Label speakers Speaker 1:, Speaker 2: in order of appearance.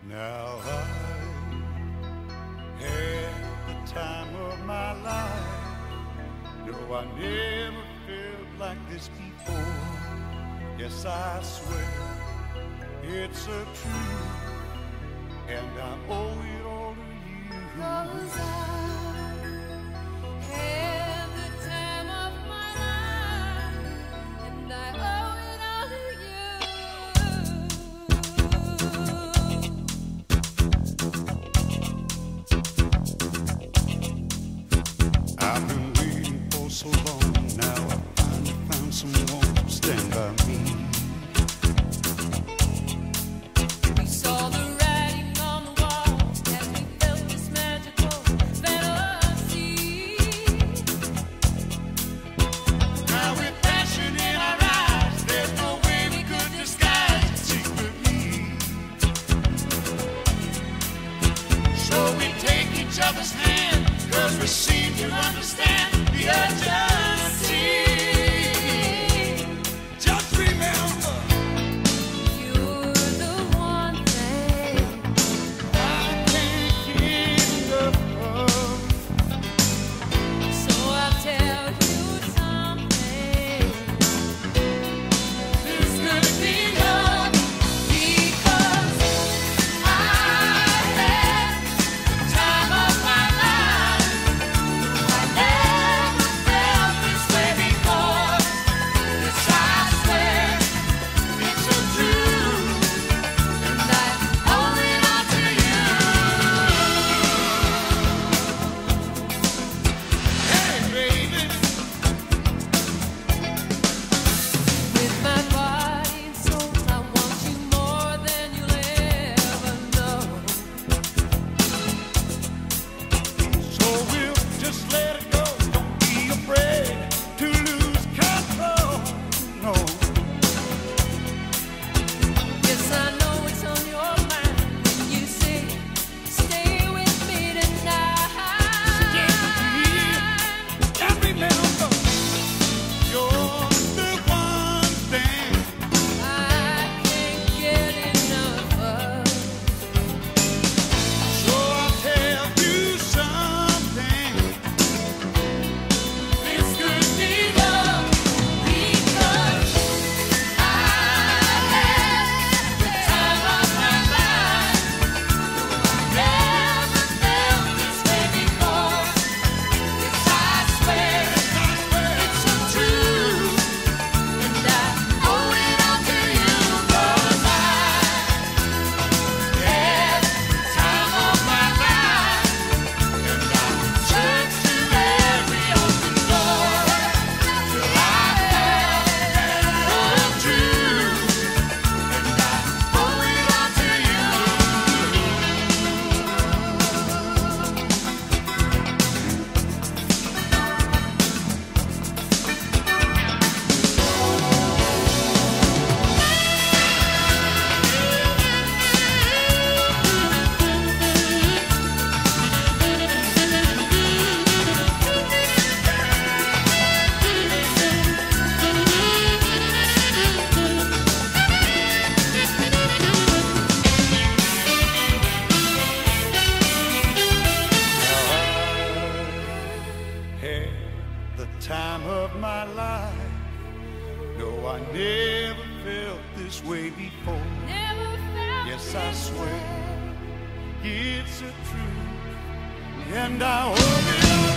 Speaker 1: Now I had the time of my life. No, I never felt like this before. Yes, I swear it's a truth, and I owe it all to you.
Speaker 2: 'Cause I had the time of my life, and I owe it all to you.
Speaker 1: I've been waiting for so long. Now I finally found someone to stand by me.
Speaker 2: We saw the writing on the wall as we felt this magical fantasy.
Speaker 1: Now with passion in our eyes, there's no way we could disguise it secretly. So we take each other's hand, 'cause we seem to understand the urgency. Just remember,
Speaker 2: You're the one thing
Speaker 1: I can't get enough of.
Speaker 2: so I'll tell you something.
Speaker 1: This could be love,
Speaker 2: Because I had the time of my life. I never felt this way before. Yes, I swear
Speaker 1: it's a truth.
Speaker 2: and I owe it all to you.
Speaker 1: Hey, baby.
Speaker 2: With my body and soul, I want you more than you'll ever know.
Speaker 1: So we'll just let it go. Don't be afraid to lose control. No,
Speaker 2: Yes, I know it's on your mind when you say, stay with me tonight.
Speaker 1: and remember, you're the one thing
Speaker 2: I can't get enough of.
Speaker 1: so I'll tell you something. This could be love,
Speaker 2: Because I had the time of my life. Never felt this way before. Yes, I swear it's a truth, and I owe it all to you. 'Cause I had the time of my life, and I searched through every open door till I found the truth, and I owe it all to you.
Speaker 1: had the time of my life. No, I never felt this way before.
Speaker 2: Never felt
Speaker 1: Yes, I
Speaker 2: this
Speaker 1: swear
Speaker 2: way.
Speaker 1: it's a truth, and I owe it all.